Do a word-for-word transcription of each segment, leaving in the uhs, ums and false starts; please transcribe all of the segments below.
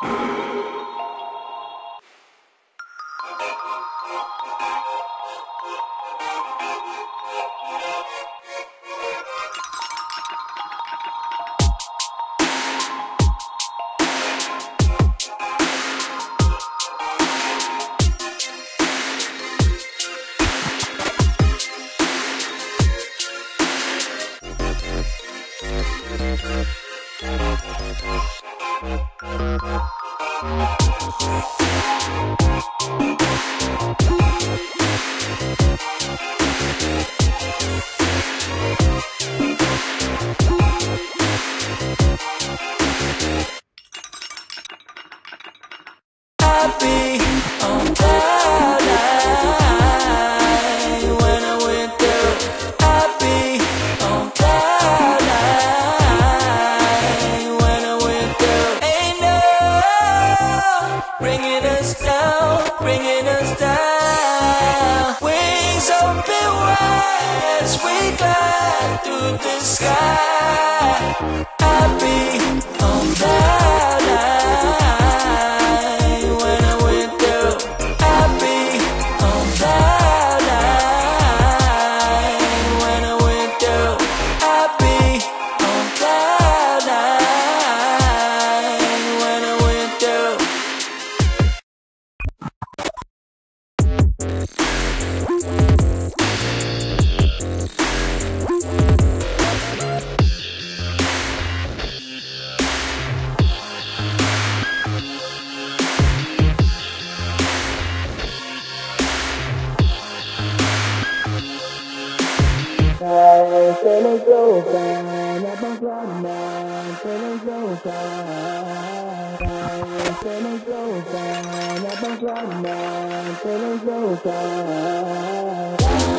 Bringing us down, bringing us down. Wings open wide as we glide through the sky. I'll be on cloud nine when I went through. I'll be on cloud nine when I went through. I'll be on cloud nine when I went through. I'm feeling so fine, up on cloud nine, feeling so fine. I'm feeling so fine, up on cloud nine, feeling so fine.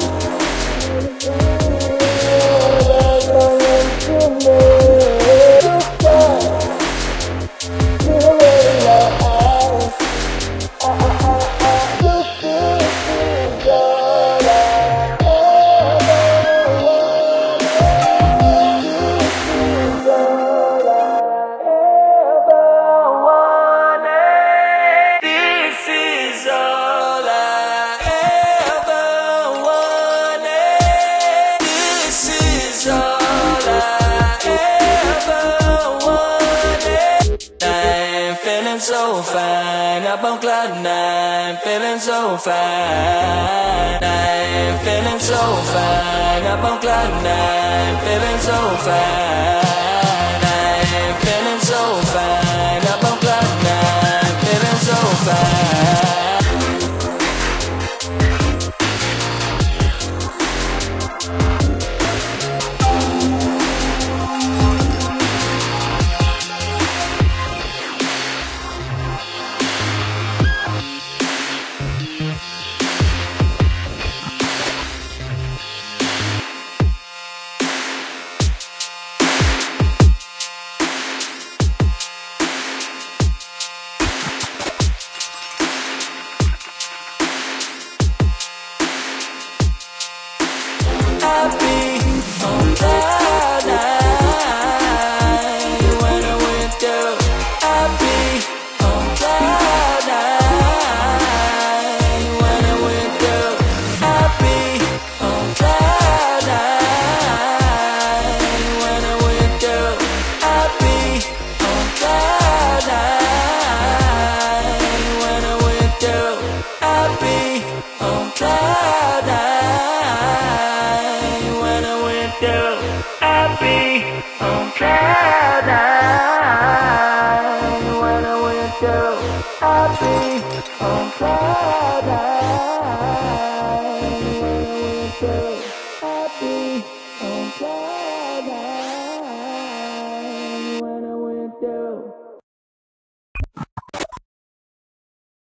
So fine, up on cloud nine, feeling so fine. I'm feeling so fine, up on cloud nine, feeling so fine.